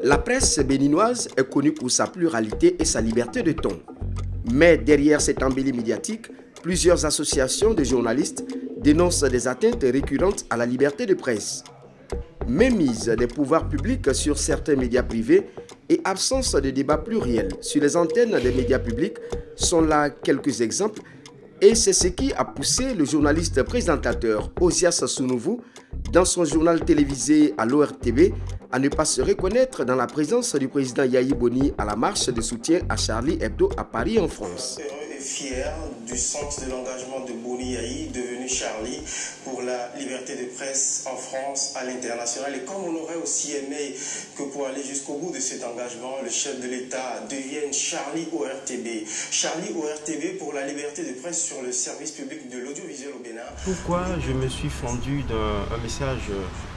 La presse béninoise est connue pour sa pluralité et sa liberté de ton. Mais derrière cette embellie médiatique, plusieurs associations de journalistes dénoncent des atteintes récurrentes à la liberté de presse. Mémise des pouvoirs publics sur certains médias privés et absence de débat pluriel sur les antennes des médias publics sont là quelques exemples. Et c'est ce qui a poussé le journaliste présentateur Osias Sounouvou, dans son journal télévisé à l'ORTB, à ne pas se reconnaître dans la présence du président Yahi Boni à la marche de soutien à Charlie Hebdo à Paris en France. Heureux et fier du sens de l'engagement de Boni Yahi, devenu Charlie, pour la liberté de presse en France, à l'international. Et comme on aurait aussi aimé que pour aller jusqu'au bout de cet engagement, le chef de l'État devienne Charlie ORTB. Charlie ORTB pour la liberté de presse sur le service public de l'audiovisuel au Bénin. Pourquoi je me suis fendu d'un message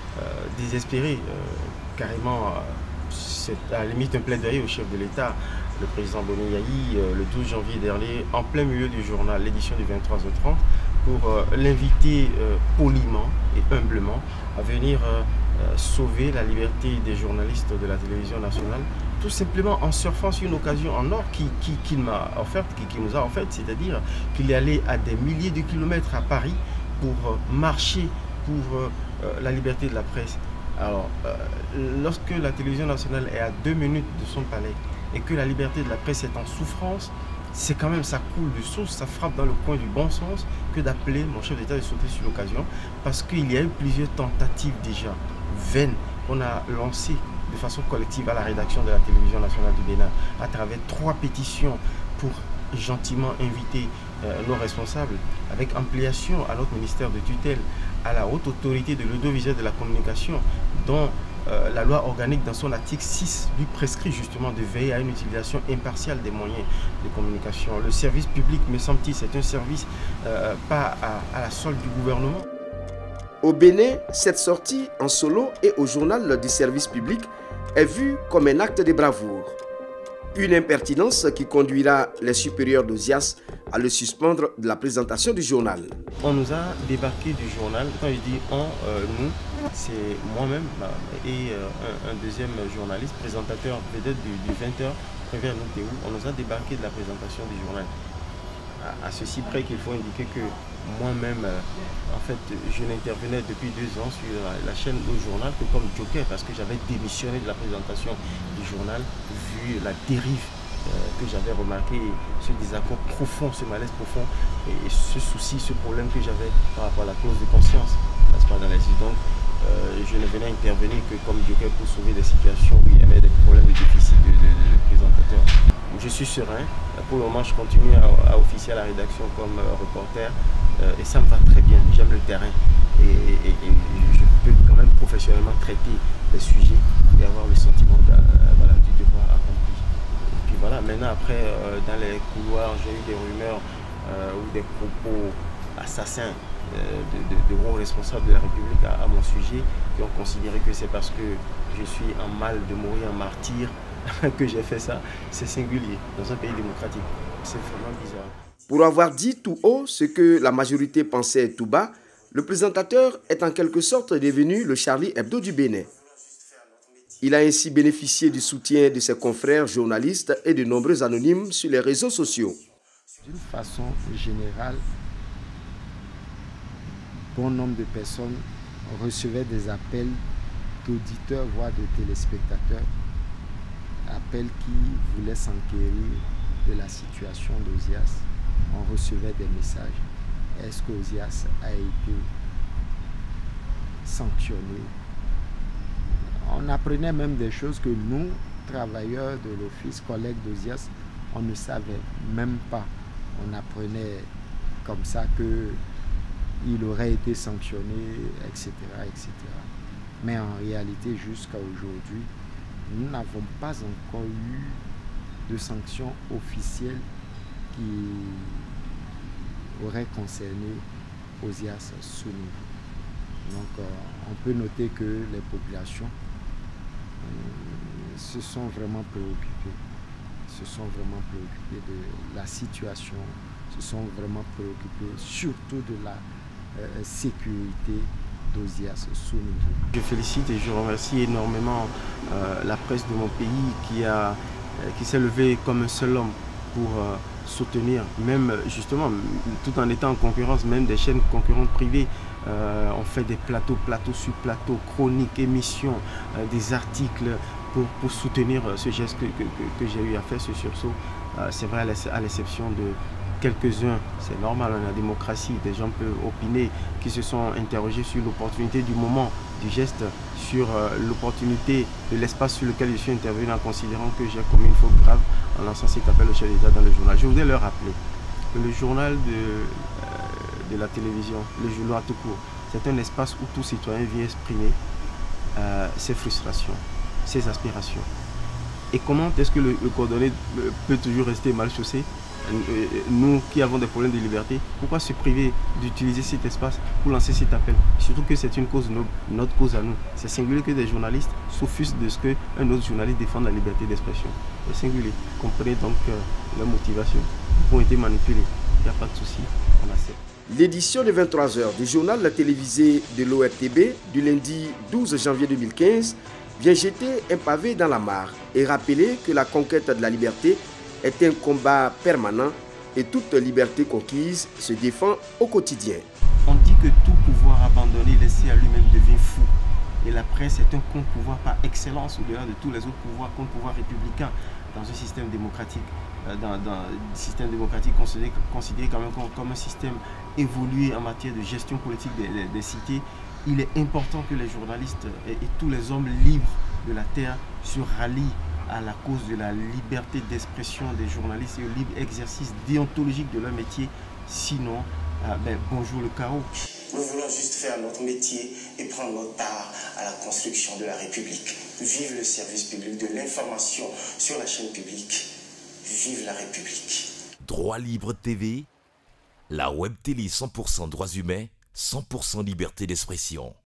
désespéré, carrément, c'est à la limite un plaidoyer au chef de l'État, le président Boni Yahi, le 12 janvier dernier, en plein milieu du journal, l'édition du 23h30, pour l'inviter poliment et humblement à venir sauver la liberté des journalistes de la télévision nationale, tout simplement en surfant sur une occasion en or qu'il m'a offerte, qu'il nous a offerte, c'est-à-dire qu'il est allé à des milliers de kilomètres à Paris pour marcher pour la liberté de la presse. Alors, lorsque la télévision nationale est à 2 minutes de son palais et que la liberté de la presse est en souffrance, c'est quand même, ça coule de source, ça frappe dans le coin du bon sens que d'appeler mon chef d'État de sauter sur l'occasion, parce qu'il y a eu plusieurs tentatives déjà vaines qu'on a lancées de façon collective à la rédaction de la télévision nationale du Bénin à travers 3 pétitions pour gentiment inviter nos responsables, avec ampliation à notre ministère de tutelle, à la haute autorité de l'audiovisuel de la communication, dont la loi organique dans son article 6 lui prescrit justement de veiller à une utilisation impartiale des moyens de communication. Le service public, me semble-t-il, c'est un service pas à la solde du gouvernement. Au Bénin, cette sortie en solo et au journal du service public est vue comme un acte de bravoure. Une impertinence qui conduira les supérieurs d'Osias à le suspendre de la présentation du journal. On nous a débarqué du journal, quand je dis on, nous, c'est moi-même et un deuxième journaliste, présentateur vedette du 20h, Prévert Noutéou. On nous a débarqué de la présentation du journal. À ceci près qu'il faut indiquer que moi-même, en fait, je n'intervenais depuis 2 ans sur la chaîne au journal que comme joker, parce que j'avais démissionné de la présentation du journal vu la dérive que j'avais remarqué, ce désaccord profond, ce malaise profond et ce souci, ce problème que j'avais par rapport à la clause de conscience, n'est-ce pas, dans les îles. Donc, je ne venais intervenir que comme joker pour sauver des situations où il y avait des problèmes de déficit de présentateurs. Je suis serein. Pour le moment, je continue à officier à la rédaction comme reporter et ça me va très bien. J'aime le terrain et je peux quand même professionnellement traiter les sujets et avoir le sentiment du devoir accompli. Et puis voilà, maintenant après, dans les couloirs, j'ai eu des rumeurs ou des propos assassins de gros responsables de la République à mon sujet qui ont considéré que c'est parce que je suis en mal de mourir en martyr que j'ai fait ça. C'est singulier dans un pays démocratique. C'est vraiment bizarre. Pour avoir dit tout haut ce que la majorité pensait tout bas, le présentateur est en quelque sorte devenu le Charlie Hebdo du Bénin. Il a ainsi bénéficié du soutien de ses confrères journalistes et de nombreux anonymes sur les réseaux sociaux. D'une façon générale, bon nombre de personnes recevaient des appels d'auditeurs, voire de téléspectateurs, appels qui voulaient s'enquérir de la situation d'Osias. On recevait des messages. Est-ce qu'Osias a été sanctionné? On apprenait même des choses que nous, travailleurs de l'office, collègues d'Osias, on ne savait même pas. On apprenait comme ça qu'il aurait été sanctionné, etc., etc. Mais en réalité, jusqu'à aujourd'hui, nous n'avons pas encore eu de sanctions officielles qui auraient concerné Osias Sounouvou. Donc, on peut noter que les populations se sont vraiment préoccupées. De la situation, se sont vraiment préoccupées surtout de la sécurité d'Ozias sous nos yeux. Je félicite et je remercie énormément la presse de mon pays qui s'est levée comme un seul homme pour soutenir, même justement, tout en étant en concurrence, même des chaînes concurrentes privées. On fait des plateaux sur plateaux, chroniques, émissions, des articles pour soutenir ce geste que j'ai eu à faire, ce sursaut. C'est vrai, à l'exception de quelques-uns, c'est normal, en la démocratie, des gens peuvent opiner, qui se sont interrogés sur l'opportunité du moment, du geste, sur l'opportunité de l'espace sur lequel je suis intervenu, en considérant que j'ai commis une faute grave en lançant cet appel au chef d'État dans le journal. Je voudrais leur rappeler que le journal de la télévision, le journal tout court, c'est un espace où tout citoyen vient exprimer ses frustrations, ses aspirations. Et comment est-ce que le cordonnier peut toujours rester mal chaussé? Nous qui avons des problèmes de liberté, pourquoi se priver d'utiliser cet espace pour lancer cet appel? Surtout que c'est une cause noble, notre cause à nous. C'est singulier que des journalistes s'offusquent de ce qu'un autre journaliste défend la liberté d'expression. C'est singulier. Comprenez donc leurs motivations ont été manipulées. Il n'y a pas de souci, on accepte. L'édition de 23h du journal télévisé de l'ORTB du lundi 12 janvier 2015 vient jeter un pavé dans la mare et rappeler que la conquête de la liberté est un combat permanent et toute liberté conquise se défend au quotidien. On dit que tout pouvoir abandonné, laissé à lui-même, devient fou. Et la presse est un contre-pouvoir par excellence au-delà de tous les autres pouvoirs, contre-pouvoir républicain dans un système démocratique. Dans un système démocratique considéré comme un système évolué en matière de gestion politique des cités, il est important que les journalistes et tous les hommes libres de la terre se rallient à la cause de la liberté d'expression des journalistes et au libre exercice déontologique de leur métier. Sinon, bonjour le chaos. Nous voulons juste faire notre métier et prendre notre part à la construction de la République. Vive le service public de l'information sur la chaîne publique. Vive la République. Droit Libre TV, la web télé 100% droits humains, 100% liberté d'expression.